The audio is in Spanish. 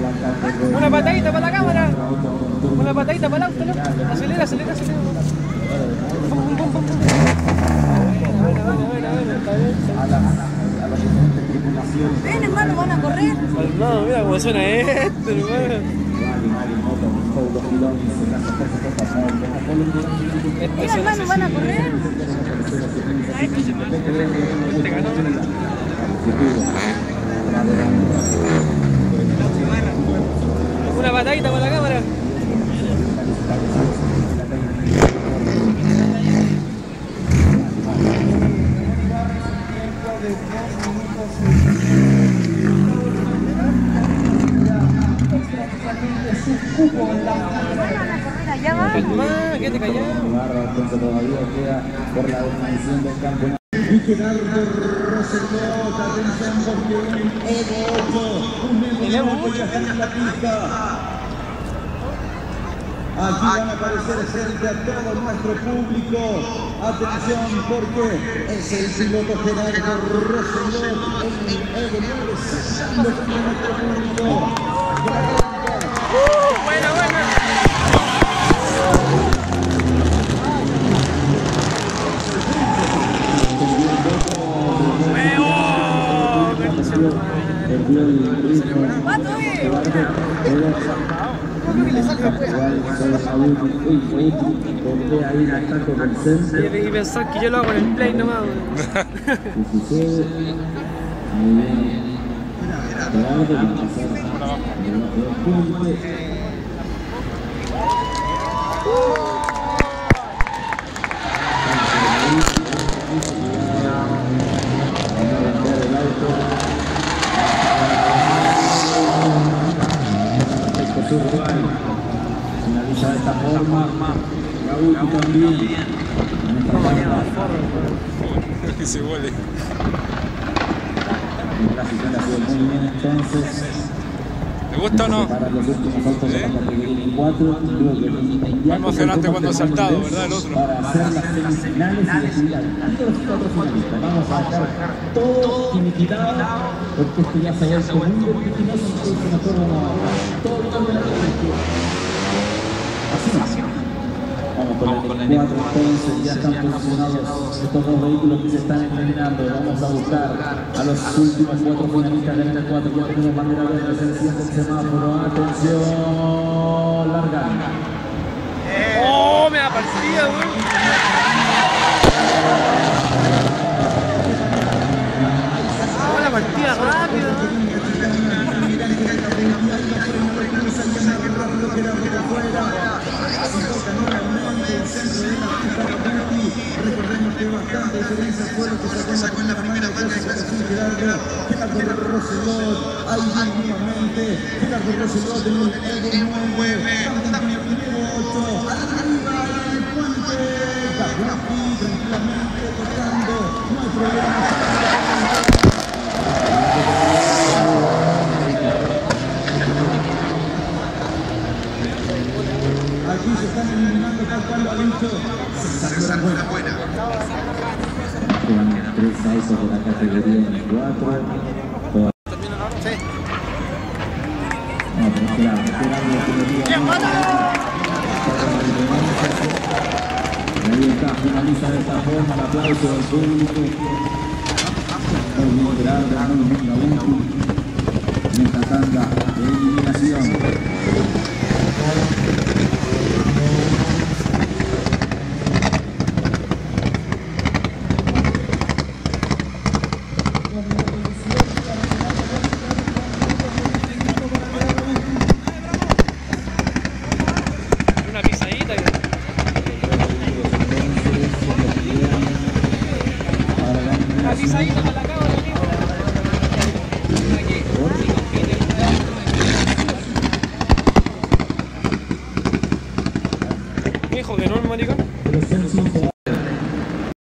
Una patadita para la cámara. Una patadita para el auto, ¿no? Acelera, acelera, acelera. Pum, pum, pum, pum. Ven, hermano, van a correr. No, mira cómo suena esto, hermano. Ven, hermano, van a correr. Este ganó. Una patadita para la cámara. Más, quédate callado. Todavía queda por la definición del campeonato. Y Gerardo Roselot, atención porque un Evo 8, ya está en la pista. Aquí van a aparecer frente a todo nuestro público. Atención porque es el piloto Gerardo Roselot, el Evo 9, sacando frente a nuestro público. Buena, buena. Y pensar que yo lo hago en el play nomás. Finaliza de esta forma, Raúl también. Ese gole. El gráfico la jugó muy bien entonces. ¿Te gusta o no? Para los últimos autos de la categoría 4, Fue emocionante cuando ha saltado, ¿verdad? El otro. Para hacer las semifinales y decidir a todos los cuatro finalistas. Vamos a dejar todo finiquitado, porque esto ya se ha hecho muy vertiginoso, entonces mejor vamos a dejar todo el campeonato. Así. Vamos con el 4, entonces ya están posicionados estos dos vehículos que se están eliminando. Vamos a buscar a los últimos 4 finalistas del N4. Ya tenemos bandera verde, se enciende el semáforo. Atención, larga. ¡Oh, me da partida, güey! ¡Oh, la partida rápida! Recordemos que bastante diferencia fue lo que sacó en la primera parte de Gerardo Roselot. Ahí viene nuevamente Gerardo Roselot en el Evo 9, también en el Evo 8, arriba en el puente, Gabriel tranquilamente tocando, no hay problema. Aquí se están eliminando tal cual lo ha dicho César Buena. Quedan 3 autos de la categoría 4. Sí. No, pero claro, ahí está, finaliza de esta forma el aplauso del público. Muy bien, Gerardo, muy bien, Raúl. En esta tanda de eliminación. Una pisadita. Una pisadita para la cámara. Hijo de no, maricón.